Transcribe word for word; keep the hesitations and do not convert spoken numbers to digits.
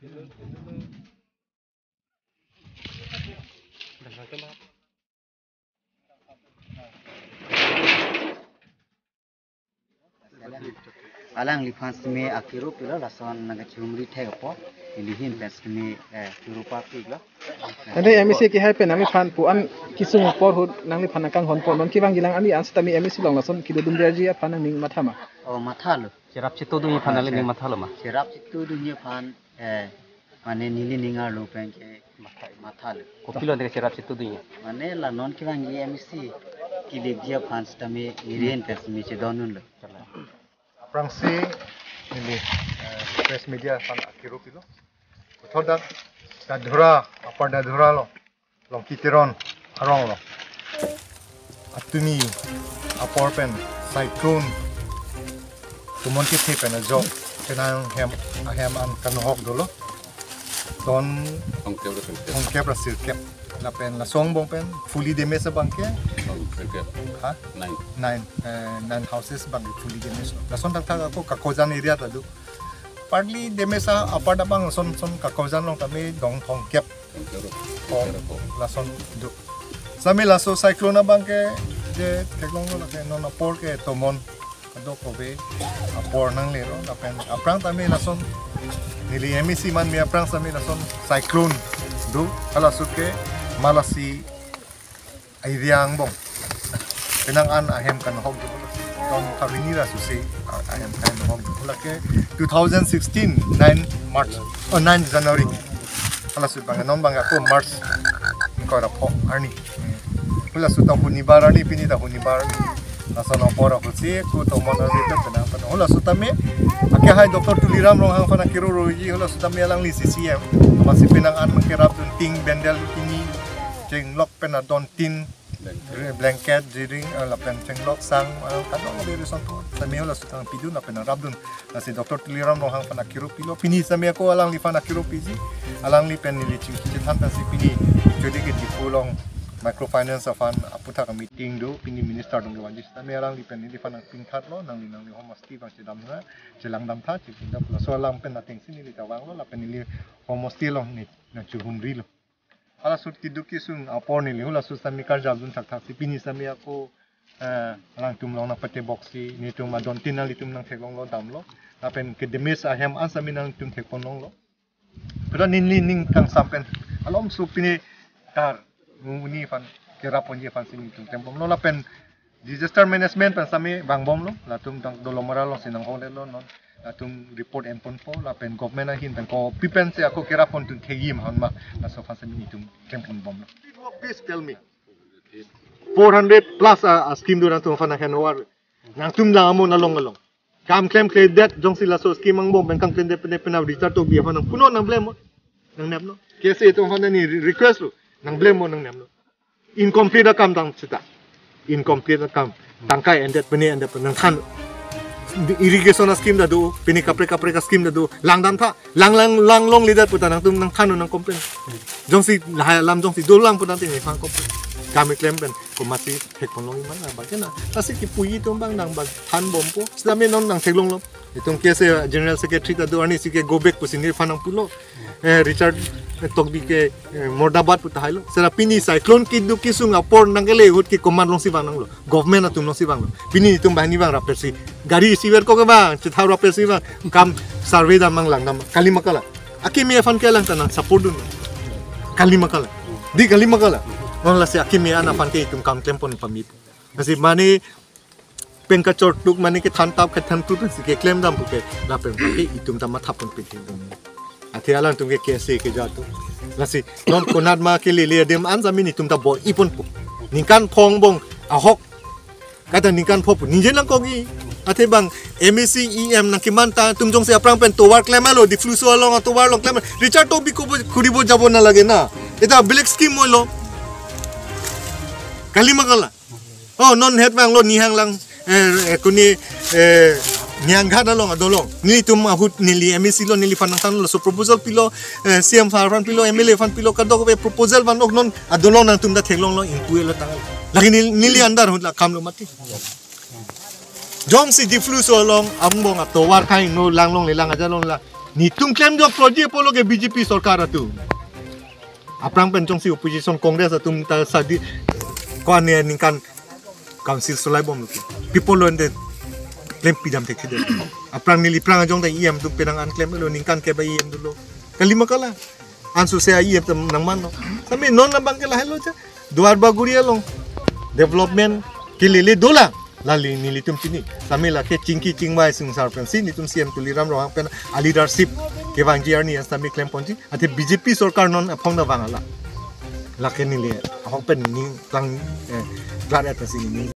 alang lifans me akiru pila lason naga chumri thega po ilihin pes me kirupa pila ane emisi ki hype nang lifan pu an kisung por hud nang lifan kang hon por non ki bang gilang ani an stami emisi long lason kido dum derji apa nang ning mathama oh mathalo cerap citu dunya pan ali ning mathalo ma cerap citu dunya pan eh mane nili ningar lo pen ke mathalo kopilo de cerap citu dunya mane la non ki bang emisi kili dia pan stami irian pes me che donun lo Prangsi ini press media fan akiru pilo. Thodak dadhura apar dadhura lo long kitiron arong lo. Atumi apor pen cyclone tomon kiti pen ajok kenang hem ahem an kanahok dolo. Don ongkep rasil kep la pen la song bong pen fully damaged bangke. Ha? Nine. Nine. Uh, nine houses bang fully damaged. Lason tak tak ako kakozan area tadu. Partly damaged sa apart bang son son kakozan long kami dong hong kep. Hong lason du. Sami laso cyclone bang ke je teklong lo ke non apor ke tomon ado ko be apor nang lero lapen aprang tami lason nili emisi man mi aprang sami lason cyclone du ala suke malasi aidiang bong Penangan ahem kanahok dulu. Tahun kali ini lah susi ahem kanahok dulu. Lagi twenty sixteen nine March, oh nine January. Kalau sudah bangga non bangga aku March kau rapok arni. Kalau sudah huni barani pini dah huni barani. Lasan apor aku sih, aku tahu mana itu penang penang. Kalau sudah me, akhir hai doktor tuliram rong hang fana kirurgi. Kalau sudah me alang li C C M. Masih penangan mengkirap tunting bendel ini, jenglok penadon tin. Blanket jiring lapen cenglok sang kadang lebih reson tu sami hola sutang pidu lapen rabdun nasi doktor tuliram rohang pan akiru pilo pini sami aku alang li pan akiru piji alang li pen li cing cing hantan si pini jadi ke di pulong microfinance fan aputa ka meeting do pini minister dong wanjis sami alang li pen li fan pingkat lo nang li nang li homosti bang sedam na jelang dam tha cing da pula so alang pen nating sini li tawang lo lapen li homosti lo ni na chumri lo Ala sut tiduki sung apor ni lihu la sut sami kerja dun tak tak si pini sami aku lang tum long na pate boxi ni tum adon tinal tum nang thek long lo dam lo apen ke demis ahem an sami nang tum thek pon long lo pada nin nin ning kang sampen alom su pini tar nguni fan kira pon je fan sini tum tempom lo la pen disaster management pen sami bang bom lo la tum tang Dolamara lo sinang hole lo non atum report empon po la pen government ahin pen ko pipen se aku kira pon tun thegim han ma la so fasa ni tum kempon bom lo please tell me four hundred plus a scheme do na tum fana hanwar nang tum la amo na long long kam claim claim that jong sila so scheme ang bom pen kang claim de pen pen register to bi fana puno nang blame mo nang nem no kese tum fana ni request lo nang blame mo nang nem no incomplete kam tang chita incomplete kam tangkai ended peni ended nang khan irrigation scheme dah do, pini kapre kapre ka scheme dah do, lang dan tha, lang lang lang long leader putan nang tum nang thanu nang komplain. Jong si lam jong si do lang putan ting fang komplain. Kami claim ben, ko mati hek pon long man ba kana. Kasi ki puyi tum bang nang bag than bom po. Sami non nang theglong lo. Itong kese general secretary ta do ani si ke go back pusin ni fanang pulo. Eh Richard tok di ke Mordabat puta hailo. Sera pini cyclone ki du ki sung apor nang gele hut ki command long si bang nang lo. Government atum long si bang lo. Pini tum bahni bang rapper si gari receiver ko ke bang chithau rapper si bang kam survey da mang lang nam kali makala. Aki mi fan ke lang tanang support dun. Kali makala. Di kali makala. Non la si aki mi ana fan ke itum kam tempon pamip. Kasi mani pengka chortuk mani ke than tap ke than tu si ke claim dam buke la pen ke itum ta matha pon piti dum. Ati alang tum ke kese ke jatu. Lasi non konat ma ke le le dem an zamini tum ta bo ipon pu. Ningkan phong bong ahok kata ningkan phopu ninjen lang kogi ate bang M A C E M nang kimanta tum jong se aprang pen towar claim alo di fluso along towar long claim Richard to bi ko kuribo jabo na lage na eta black scheme mo lo kalima kala oh non het bang lo nihang lang eh kuni eh niang gada long adolong ni tum ahut nili M A C lo nili fanang tan lo so proposal pilo C M fan pilo M L A fan pilo kadok be proposal ban non adolong nang tum da thenglong lo inpui lo tangal lagi nili andar hut la kam lo mati jong si di flu so long ambong atau war kai no lang long le lang aja long la Ni tung klaim jo project polo ke B J P sarkar atu. Aprang pencong si opposition kongres atu minta sadi ko ane ningkan council solai bom lu. People on the klaim pidam tek sida. Aprang nili prang ajong ta I M tu pedang an klaim lu ningkan ke ba I M dulu. Kalima kala. Ansu saya I M tam nang mano. Sampai non nambang ke lah hello cha. Duar baguria long. Development kilili dola. Lali nilitum sini, kami lah ke cingki cingmai sungsar pensi nitum siam tuliram rohang pen leadership ke bang J R ni as kami klaim ponci, ati B J P sarkar non apong na bangala, laki nili, apong pen ni lang eh, glad atas ini.